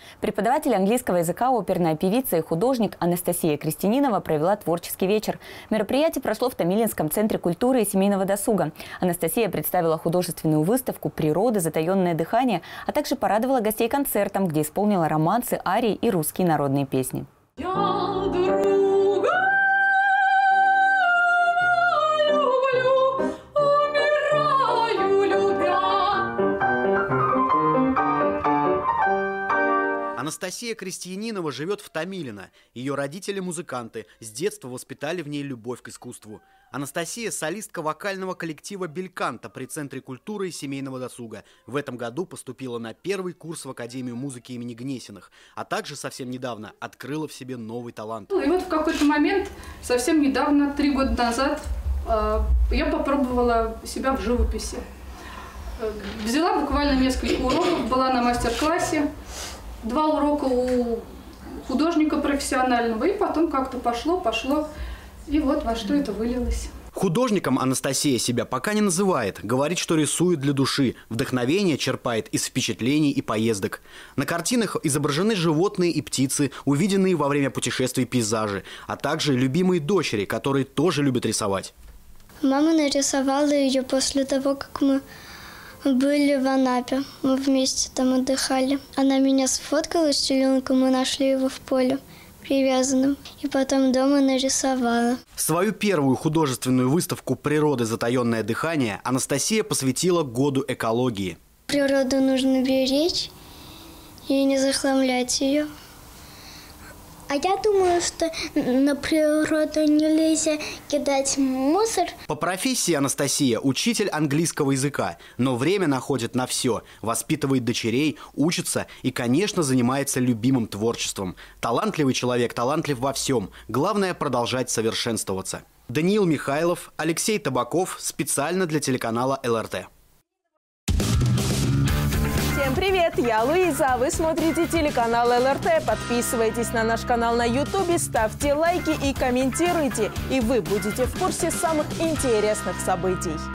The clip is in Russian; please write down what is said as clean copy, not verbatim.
Преподаватель английского языка, оперная певица и художник Анастасия Крестянинова провела творческий вечер. Мероприятие прошло в Томилинском центре культуры и семейного досуга. Анастасия представила художественную выставку «Природа. Затаенное дыхание», а также порадовала гостей концертом, где исполнила романсы, арии и русские народные песни. Анастасия Крестянинова живет в Томилино. Ее родители – музыканты. С детства воспитали в ней любовь к искусству. Анастасия – солистка вокального коллектива «Бельканто» при Центре культуры и семейного досуга. В этом году поступила на первый курс в Академию музыки имени Гнесиных, а также совсем недавно открыла в себе новый талант. И вот в какой-то момент, совсем недавно, 3 года назад, я попробовала себя в живописи. Взяла буквально несколько уроков, была на мастер-классе. 2 урока у художника профессионального, и потом как-то пошло, и вот во что это вылилось. Художником Анастасия себя пока не называет. Говорит, что рисует для души. Вдохновение черпает из впечатлений и поездок. На картинах изображены животные и птицы, увиденные во время путешествий пейзажи, а также любимые дочери, которые тоже любят рисовать. Мама нарисовала ее после того, как мы были в Анапе. Мы вместе там отдыхали. Она меня сфоткала с теленком, мы нашли его в поле привязанным. И потом дома нарисовала. Свою первую художественную выставку «Природа. Затаенное дыхание» Анастасия посвятила году экологии. Природу нужно беречь и не захламлять ее. А я думаю, что на природу нельзя кидать мусор. По профессии Анастасия – учитель английского языка, но время находит на все. Воспитывает дочерей, учится и, конечно, занимается любимым творчеством. Талантливый человек, талантлив во всем. Главное – продолжать совершенствоваться. Даниил Михайлов, Алексей Табаков. Специально для телеканала ЛРТ. Всем привет! Я Луиза, а вы смотрите телеканал ЛРТ. Подписывайтесь на наш канал на YouTube, ставьте лайки и комментируйте. И вы будете в курсе самых интересных событий.